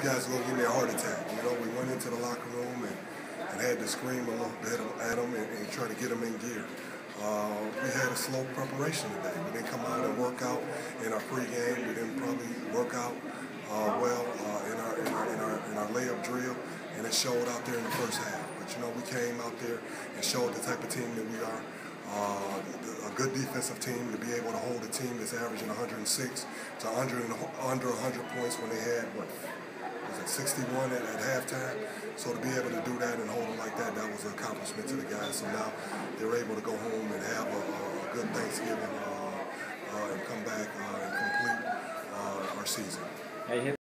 guys are going to give me a heart attack. You know, we went into the locker room and had to scream a little bit at them and try to get them in gear. We had a slow preparation today. We didn't come out and work out in our pregame. We didn't probably work out in our layup drill, and it showed out there in the first half. But you know, we came out there and showed the type of team that we are. A good defensive team to be able to hold a team that's averaging 106 to under 100 points when they had, what, was it 61 at halftime? So to be able to do that and hold them like that was an accomplishment to the guys. So now they're able to go home and have a good Thanksgiving and come back and complete our season.